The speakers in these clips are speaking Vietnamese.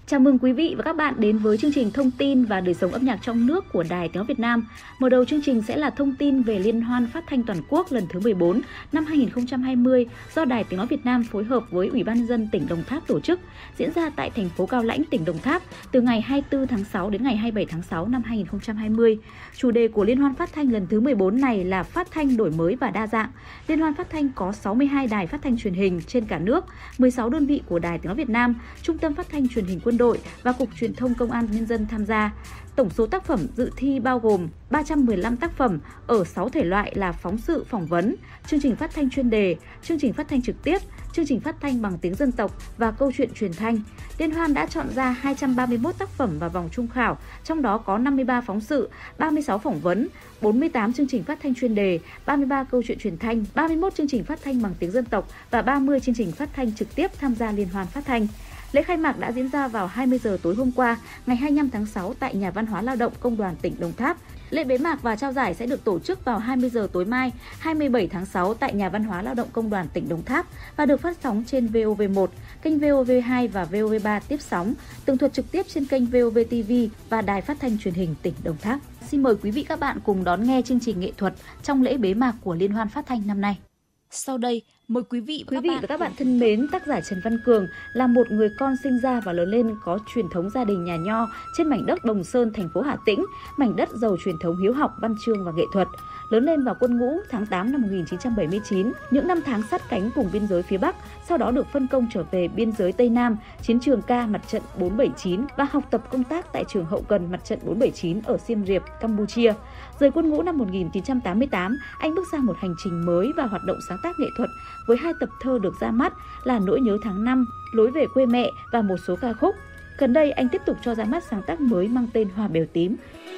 Chào mừng quý vị và các bạn đến với chương trình Thông tin và đời sống âm nhạc trong nước của Đài Tiếng nói Việt Nam. Mở đầu chương trình sẽ là thông tin về Liên hoan phát thanh toàn quốc lần thứ 14 năm 2020 do Đài Tiếng nói Việt Nam phối hợp với Ủy ban nhân dân tỉnh Đồng Tháp tổ chức, diễn ra tại thành phố Cao Lãnh, tỉnh Đồng Tháp từ ngày 24 tháng 6 đến ngày 27 tháng 6 năm 2020. Chủ đề của Liên hoan phát thanh lần thứ 14 này là phát thanh đổi mới và đa dạng. Liên hoan phát thanh có 62 đài phát thanh truyền hình trên cả nước, 16 đơn vị của Đài Tiếng nói Việt Nam, Trung tâm Phát thanh Truyền hình Quân đội và Cục Truyền thông Công an Nhân dân tham gia. Tổng số tác phẩm dự thi bao gồm 315 tác phẩm ở 6 thể loại là phóng sự, phỏng vấn, chương trình phát thanh chuyên đề, chương trình phát thanh trực tiếp, chương trình phát thanh bằng tiếng dân tộc và câu chuyện truyền thanh. Liên hoan đã chọn ra 231 tác phẩm vào vòng chung khảo, trong đó có 53 phóng sự, 36 phỏng vấn, 48 chương trình phát thanh chuyên đề, 33 câu chuyện truyền thanh, 31 chương trình phát thanh bằng tiếng dân tộc và 30 chương trình phát thanh trực tiếp tham gia liên hoan phát thanh. Lễ khai mạc đã diễn ra vào 20 giờ tối hôm qua, ngày 25 tháng 6 tại Nhà Văn hóa Lao động Công đoàn tỉnh Đồng Tháp. Lễ bế mạc và trao giải sẽ được tổ chức vào 20 giờ tối mai, 27 tháng 6 tại Nhà Văn hóa Lao động Công đoàn tỉnh Đồng Tháp và được phát sóng trên VOV1, kênh VOV2 và VOV3 tiếp sóng, tường thuật trực tiếp trên kênh VOV TV và Đài Phát thanh Truyền hình tỉnh Đồng Tháp. Xin mời quý vị các bạn cùng đón nghe chương trình nghệ thuật trong lễ bế mạc của Liên hoan phát thanh năm nay. Sau đây, mời quý vị và các bạn thân mến, tác giả Trần Văn Cường là một người con sinh ra và lớn lên có truyền thống gia đình nhà nho trên mảnh đất Đồng Sơn, thành phố Hà Tĩnh, mảnh đất giàu truyền thống hiếu học, văn chương và nghệ thuật. Lớn lên vào quân ngũ tháng 8 năm 1979, những năm tháng sát cánh cùng biên giới phía Bắc, sau đó được phân công trở về biên giới Tây Nam, chiến trường K mặt trận 479 và học tập công tác tại trường hậu cần mặt trận 479 ở Siem Reap, Campuchia. Rời quân ngũ năm 1988, anh bước sang một hành trình mới và hoạt động sáng tác nghệ thuật với 2 tập thơ được ra mắt là Nỗi nhớ tháng 5, Lối về quê mẹ và một số ca khúc. Gần đây, anh tiếp tục cho ra mắt sáng tác mới mang tên Hoa bèo tím.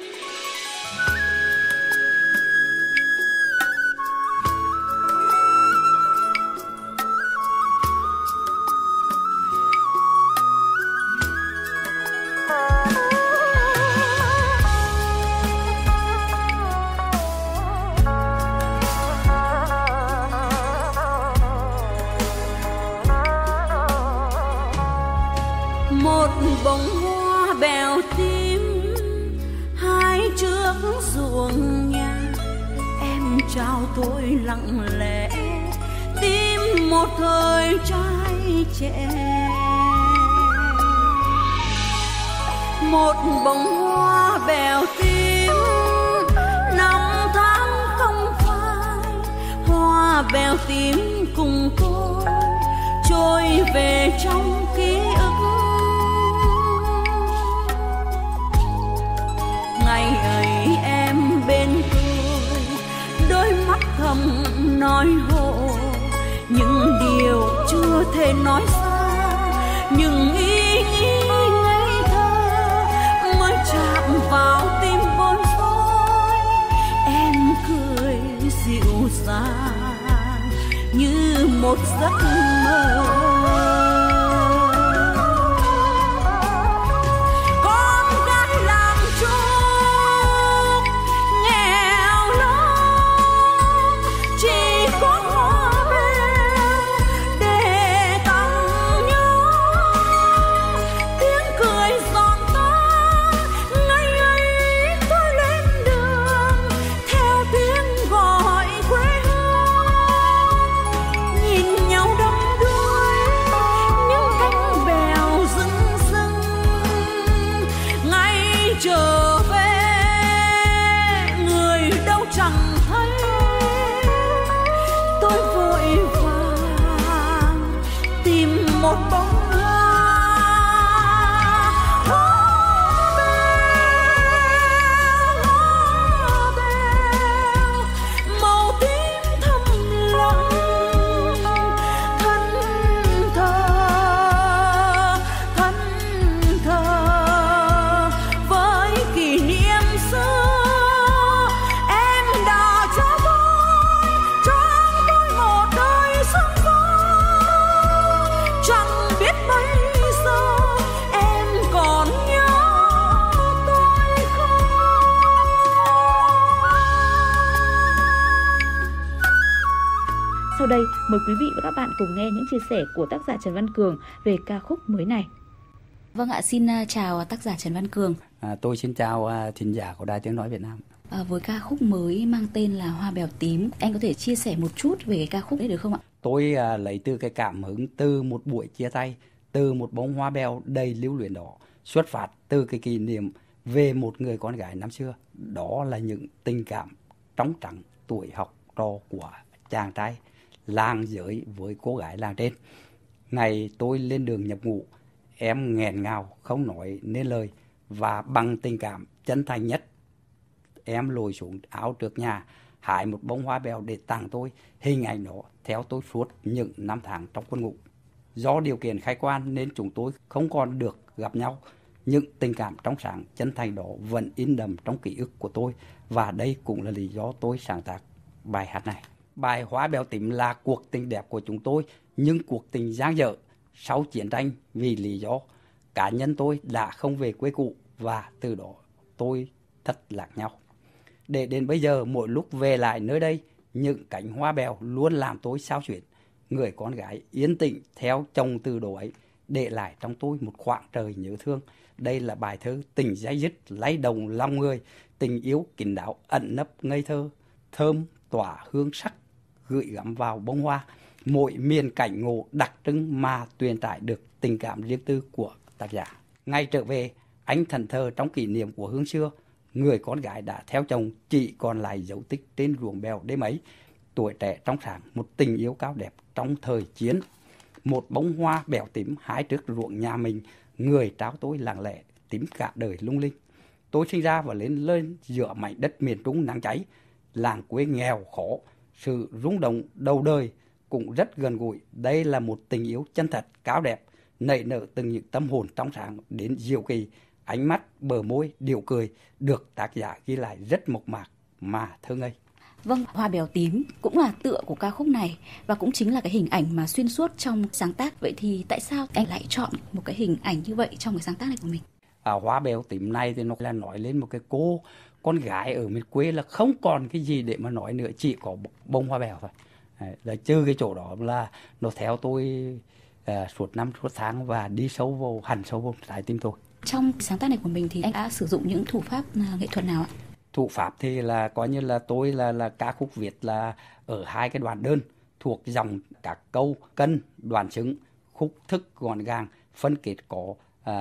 Một bông hoa bèo tím hai trước ruộng nhà, em trao tôi lặng lẽ tìm một thời trai trẻ. Một bông hoa bèo tím năm tháng không phai, hoa bèo tím cùng tôi trôi về trong ký ức. Ngày ấy em bên tôi, đôi mắt thầm nói hộ những điều chưa thể nói ra, những ý nghĩ ngây thơ mới chạm vào tim bối rối. Em cười dịu dàng như một giấc mơ. Sau đây, mời quý vị và các bạn cùng nghe những chia sẻ của tác giả Trần Văn Cường về ca khúc mới này. Vâng ạ, xin chào tác giả Trần Văn Cường. Tôi xin chào thính giả của Đài Tiếng Nói Việt Nam. Với ca khúc mới mang tên là Hoa Bèo Tím, anh có thể chia sẻ một chút về cái ca khúc đấy được không ạ? Tôi lấy từ cái cảm hứng từ một buổi chia tay, từ một bông hoa bèo đầy lưu luyến đó, xuất phát từ cái kỷ niệm về một người con gái năm xưa. Đó là những tình cảm trong trắng tuổi học trò của chàng trai làng dưới với cô gái làng trên. Ngày tôi lên đường nhập ngũ, em nghẹn ngào không nói nên lời, và bằng tình cảm chân thành nhất, em lội xuống áo trước nhà hái một bông hoa bèo để tặng tôi. Hình ảnh đó theo tôi suốt những năm tháng trong quân ngũ. Do điều kiện khách quan nên chúng tôi không còn được gặp nhau. Những tình cảm trong sáng chân thành đó vẫn in đậm trong ký ức của tôi, và đây cũng là lý do tôi sáng tác bài hát này. Bài Hoa Bèo Tím là cuộc tình đẹp của chúng tôi, nhưng cuộc tình dang dở sau chiến tranh vì lý do cá nhân tôi đã không về quê cũ, và từ đó tôi thất lạc nhau. Để đến bây giờ, mỗi lúc về lại nơi đây, những cánh hoa bèo luôn làm tôi xao xuyến. Người con gái yên tĩnh theo chồng từ độ ấy để lại trong tôi một khoảng trời nhớ thương. Đây là bài thơ tình dây dứt lay động lòng người, tình yêu kín đáo ẩn nấp ngây thơ, thơm tỏa hương sắc gửi gắm vào bông hoa. Mỗi miền cảnh ngộ đặc trưng mà truyền tải được tình cảm riêng tư của tác giả. Ngày trở về, anh thẫn thờ trong kỷ niệm của hương xưa. Người con gái đã theo chồng, chỉ còn lại dấu tích trên ruộng bèo đêm ấy. Tuổi trẻ trong sáng, một tình yêu cao đẹp trong thời chiến. Một bông hoa bèo tím hái trước ruộng nhà mình, người trao tôi lặng lẽ tím cả đời lung linh. Tôi sinh ra và lớn lên giữa mảnh đất miền Trung nắng cháy, làng quê nghèo khổ. Sự rung động đầu đời cũng rất gần gũi. Đây là một tình yêu chân thật, cao đẹp, nảy nở từng những tâm hồn trong sáng đến diệu kỳ. Ánh mắt, bờ môi, điệu cười được tác giả ghi lại rất mộc mạc mà thơ ngây. Vâng, Hoa Bèo Tím cũng là tựa của ca khúc này và cũng chính là cái hình ảnh mà xuyên suốt trong sáng tác. Vậy thì tại sao anh lại chọn một cái hình ảnh như vậy trong cái sáng tác này của mình? Hoa Bèo Tím này thì nó là nói lên một cái cô con gái ở miền quê là không còn cái gì để mà nói nữa, chỉ có bông hoa bèo thôi. Là trừ cái chỗ đó là nó theo tôi suốt năm suốt tháng và đi sâu vào, hẳn sâu vào trái tim tôi. Trong sáng tác này của mình thì anh đã sử dụng những thủ pháp nghệ thuật nào ạ? Thủ pháp thì là coi như là tôi là ca khúc viết là ở hai cái đoạn đơn thuộc dòng các câu cân, đoạn xứng, khúc thức gọn gàng, phân kết có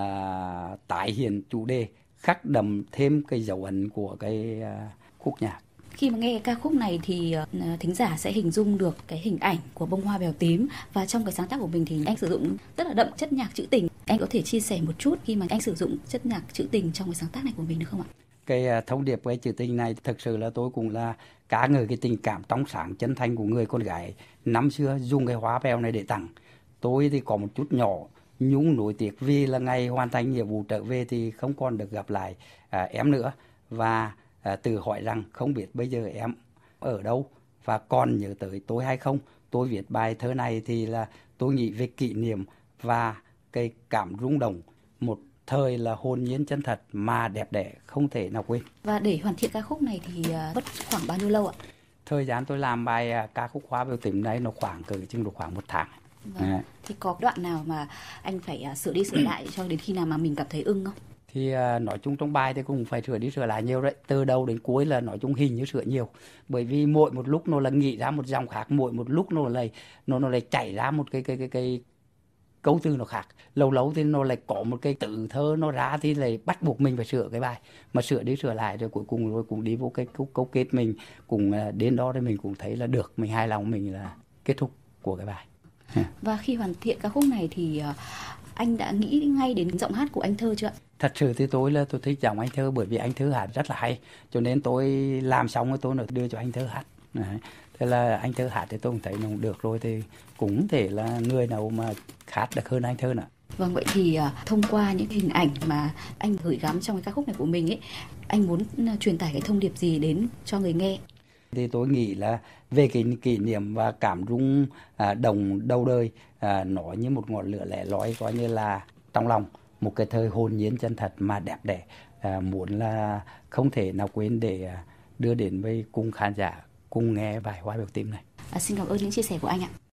tái hiện chủ đề, khắc đậm thêm cái dấu ấn của cái khúc nhạc. Khi mà nghe ca khúc này thì thính giả sẽ hình dung được cái hình ảnh của bông hoa bèo tím, và trong cái sáng tác của mình thì anh sử dụng rất là đậm chất nhạc trữ tình. Anh có thể chia sẻ một chút khi mà anh sử dụng chất nhạc trữ tình trong cái sáng tác này của mình được không ạ? Cái thông điệp cái trữ tình này thực sự là tôi cũng là ca ngợi cái tình cảm trong sáng chân thành của người con gái năm xưa dùng cái hoa bèo này để tặng. Tôi thì có một chút nhỏ nhung nỗi tiếc vì là ngày hoàn thành nhiệm vụ trở về thì không còn được gặp lại em nữa, và tự hỏi rằng không biết bây giờ em ở đâu và còn nhớ tới tôi hay không. Tôi viết bài thơ này thì là tôi nghĩ về kỷ niệm và cái cảm rung động một thời là hồn nhiên chân thật mà đẹp đẽ không thể nào quên. Và để hoàn thiện ca khúc này thì mất khoảng bao nhiêu lâu ạ? Thời gian tôi làm bài ca khúc Hoa Bèo Tím này nó khoảng chừng được khoảng 1 tháng. Vâng. Thì có đoạn nào mà anh phải sửa đi sửa lại cho đến khi nào mà mình cảm thấy ưng không? Thì nói chung trong bài thì cũng phải sửa đi sửa lại nhiều đấy. Từ đầu đến cuối là nói chung hình như sửa nhiều. Bởi vì mỗi một lúc nó là nghĩ ra một dòng khác, mỗi một lúc nó lại chảy ra một cái câu từ nó khác. Lâu thì nó lại có một cái từ thơ nó ra thì lại bắt buộc mình phải sửa cái bài. Mà sửa đi sửa lại rồi cuối cùng rồi cũng đi vô cái câu kết mình cũng đến đó thì mình cũng thấy là được, mình hài lòng mình là kết thúc của cái bài. Và khi hoàn thiện ca khúc này thì anh đã nghĩ ngay đến giọng hát của anh Thơ chưa ạ? Thật sự thì tôi thích giọng anh Thơ, bởi vì anh Thơ hát rất là hay, cho nên tôi làm xong rồi tôi đưa cho anh Thơ hát. Thế là anh Thơ hát thì tôi cũng thấy nó được rồi, thì cũng thể là người nào mà hát được hơn anh Thơ nữa. Vâng, vậy thì thông qua những hình ảnh mà anh gửi gắm trong cái ca khúc này của mình ấy, anh muốn truyền tải cái thông điệp gì đến cho người nghe? Thì tôi nghĩ là về cái kỷ niệm và cảm rung đồng đầu đời, nó như một ngọn lửa lẻ loi, coi như là trong lòng một cái thời hồn nhiên chân thật mà đẹp đẽ, muốn là không thể nào quên để đưa đến với cùng khán giả cùng nghe bài Hoa Bèo Tím này. Xin cảm ơn những chia sẻ của anh ạ.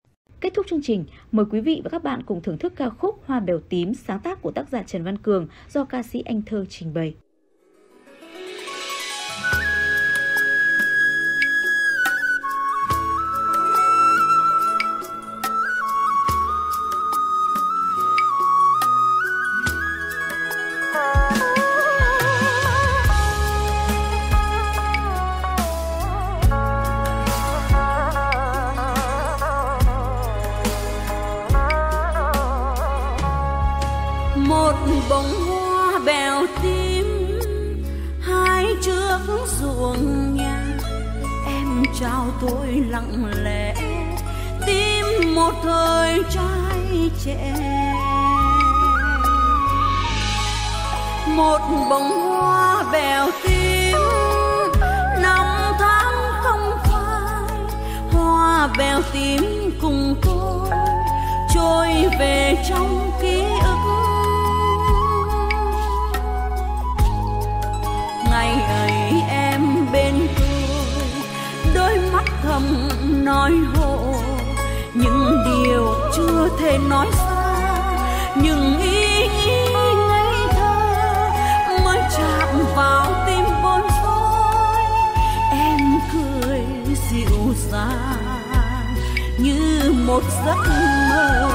Kết thúc chương trình, mời quý vị và các bạn cùng thưởng thức ca khúc Hoa Bèo Tím sáng tác của tác giả Trần Văn Cường do ca sĩ Anh Thơ trình bày. Một bông hoa bèo tím hai trước ruộng nhà, em trao tôi lặng lẽ tim một thời trai trẻ. Một bông hoa bèo tím năm tháng không phai, hoa bèo tím cùng tôi trôi về trong ký ức. Ngày ấy em bên tôi, đôi mắt thầm nói hộ những điều chưa thể nói ra, những ý nghĩ ngây thơ mới chạm vào tim bối rối. Em cười dịu dàng như một giấc mơ.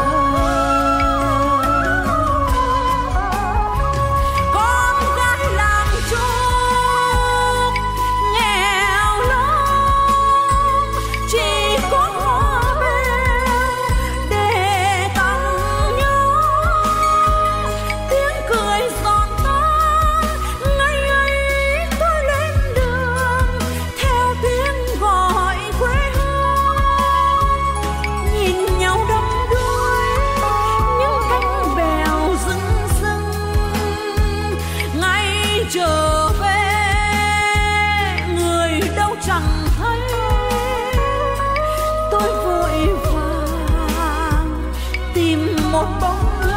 Trở về người đâu chẳng thấy, tôi vội vàng tìm một bông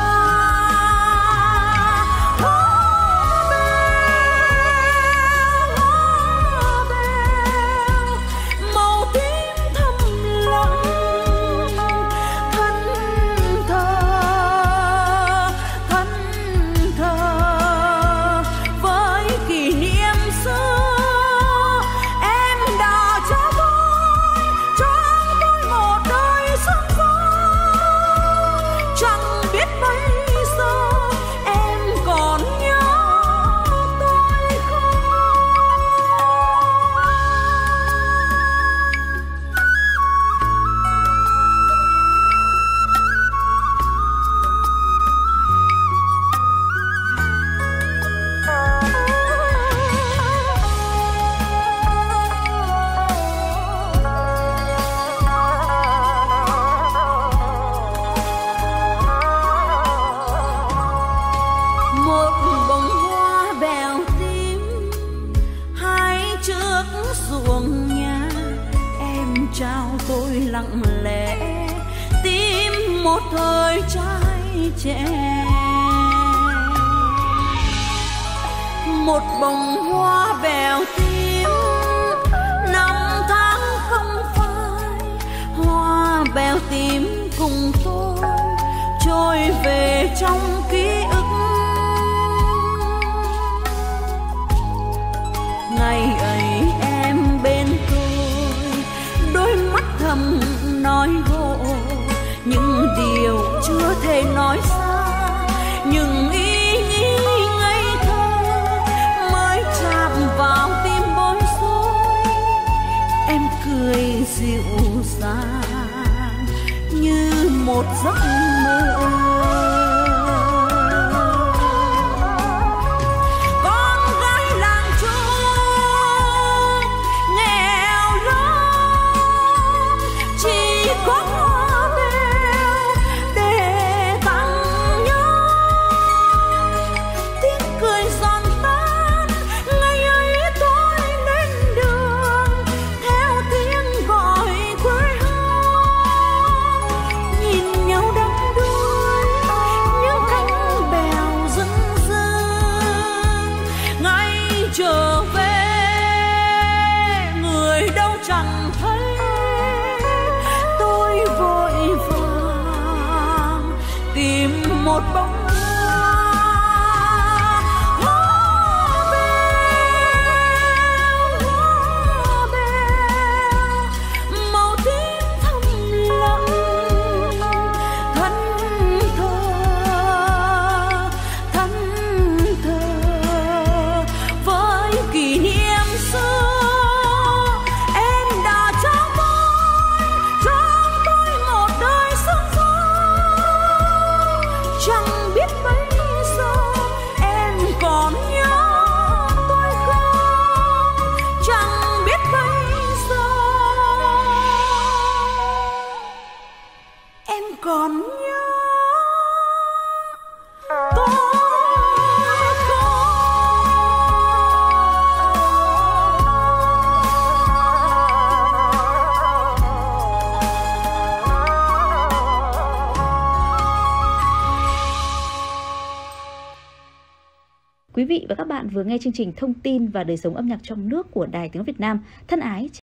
ruộng nhà, em trao tôi lặng lẽ tim một thời trai trẻ. Một bông hoa bèo tím năm tháng không phai, hoa bèo tím cùng tôi trôi về trong ký ức. Ngày ấy em bên tôi, đôi mắt thầm nói hộ những điều chưa thể nói ra, những ý nghĩ ngây thơ mới chạm vào tim bối rối. Em cười dịu dàng như một giấc mơ. Trở về người đâu chẳng thấy, tôi vội vàng một bông còn nhớ tôi Quý vị và các bạn vừa nghe chương trình Thông tin và đời sống âm nhạc trong nước của Đài Tiếng nói Việt Nam. Thân ái